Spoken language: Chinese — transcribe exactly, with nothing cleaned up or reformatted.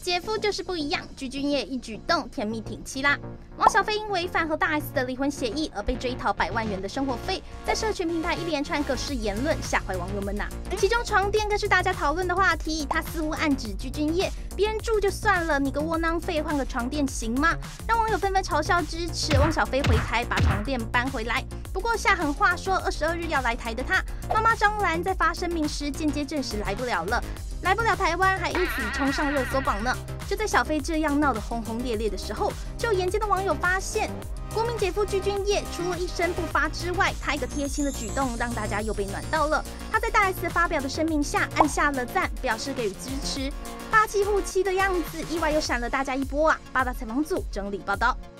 姐夫就是不一样，具俊晔一举动甜蜜挺妻啦。汪小菲因违反和大 S 的离婚协议而被追讨百万元的生活费，在社群平台一连串各式言论吓坏网友们呐、啊。其中床垫更是大家讨论的话题，他似乎暗指具俊晔，别人住就算了，你个窝囊废换个床垫行吗？让网友纷纷嘲笑支持汪小菲回台把床垫搬回来。不过下狠话说二十二日要来台的他，妈妈张兰在发声明时间接证实来不了了。来不了台湾，还因此冲上热搜榜呢。就在小菲这样闹得轰轰烈烈的时候，就有眼尖的网友发现，国民姐夫具俊晔除了一声不发之外，他一个贴心的举动让大家又被暖到了。他在大 S 发表的声明下按下了赞，表示给予支持，霸气护妻的样子，意外又闪了大家一波啊！八大采访组整理报道。